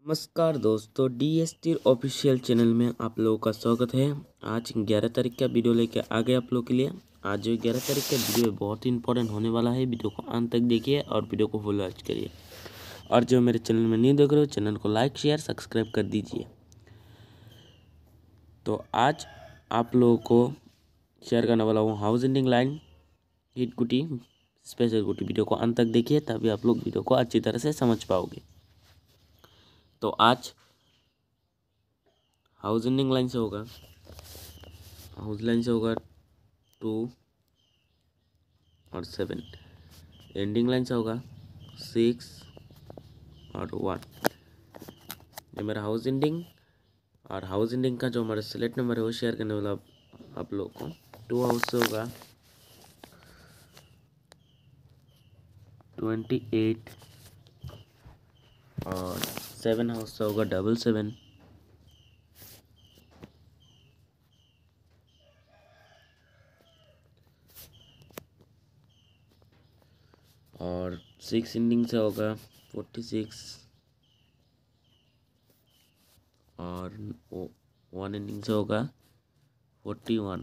नमस्कार दोस्तों, DST official channel में आप लोगों का स्वागत है। आज 11 तारीख का वीडियो लेके आ गए आप लोगों के लिए। आज जो 11 तारीख का वीडियो बहुत ही इंपॉर्टेंट होने वाला है। वीडियो को अंत तक देखिए और वीडियो को फुल वॉच करिए। और जो मेरे चैनल में नहीं देख रहे हो, चैनल को लाइक शेयर सब्सक्राइब कर दीजिए। तो आज आप लोगों को शेयर करने वाला हूँ हाउस एंडिंग लाइन हिट गुटी स्पेशल गुटी। वीडियो को अंत तक देखिए, तभी आप लोग वीडियो को अच्छी तरह से समझ पाओगे। तो आज हाउस एंडिंग लाइन से होगा, हाउस लाइन से होगा 2 और 7। एंडिंग लाइन से होगा 6 और 1। ये मेरा हाउस एंडिंग और हाउस एंडिंग का जो हमारा सेलेक्ट नंबर है वो शेयर करने वाला आप लोग को 2 हाउस से होगा 28 और 7 हाउस से होगा 77 और 6 एंडिंग से होगा 46 और 1 एंडिंग से होगा 41।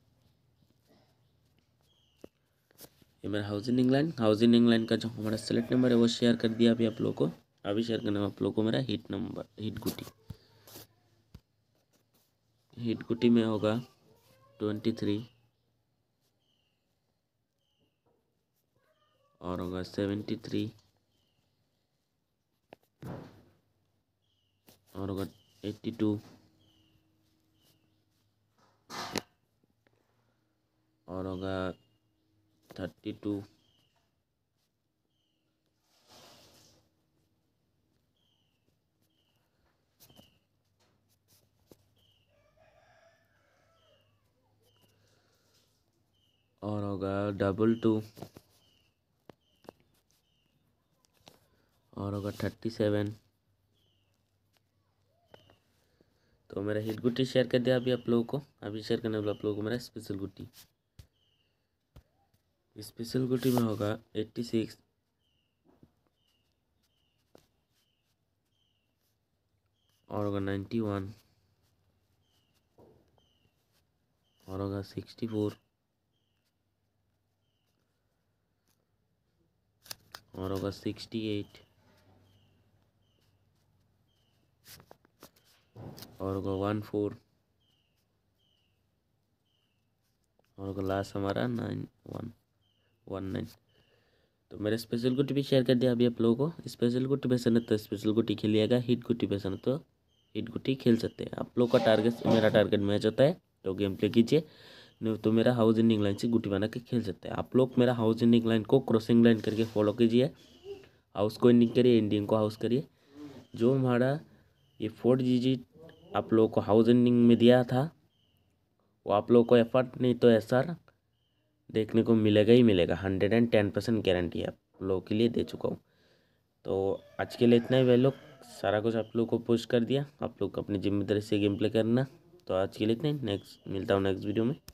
ये मेरा हाउस एंडिंग लाइन का जो हमारा सेलेक्ट नंबर है वो शेयर कर दिया अभी आप लोगों को। अभी शेयर करना आप लोगों को मेरा हिट नंबर हिट गुटी में होगा 23 और होगा 73 और होगा 82 और होगा 32 और होगा 22 और होगा 37। तो मेरा हिट गुट्टी शेयर कर दिया अभी आप लोगों को। अभी शेयर करने वाला आप लोगों को मेरा स्पेशल गुट्टी में होगा 86 और होगा 91 और होगा 64 और होगा 68 और होगा 14 और होगा लास्ट हमारा 9119। तो मेरे स्पेशल गुट्टी भी शेयर कर दिया अभी आप लोगों को। स्पेशल गुट्टी पसंद है तो स्पेशल गुट्टी खेलिएगा, हिट गुट्टी पसंद है तो हिट गुट्टी खेल सकते हैं। आप लोग का टारगेट मेरा टारगेट मैच होता है तो गेम प्ले कीजिए, नहीं तो मेरा हाउस एंडिंग लाइन से गुट्टी बना के खेल सकते हैं। आप लोग मेरा हाउस एंडिंग लाइन को क्रॉसिंग लाइन करके फॉलो कीजिए। हाउस को एंडिंग करिए, एंडिंग को हाउस करिए। जो हमारा ये 4 डिजिट आप लोगों को हाउस एंडिंग में दिया था वो आप लोगों को एफर्ट नहीं तो एसआर देखने को मिलेगा ही मिलेगा। 110% गारंटी आप लोगों के लिए दे चुका हूँ। तो आज के लिए इतना ही। वे लोग सारा कुछ आप लोग को पोस्ट कर दिया। आप लोग अपनी जिम्मेदारी से गेम प्ले करना। तो आज के लिए इतना ही। नेक्स्ट मिलता हूँ नेक्स्ट वीडियो में।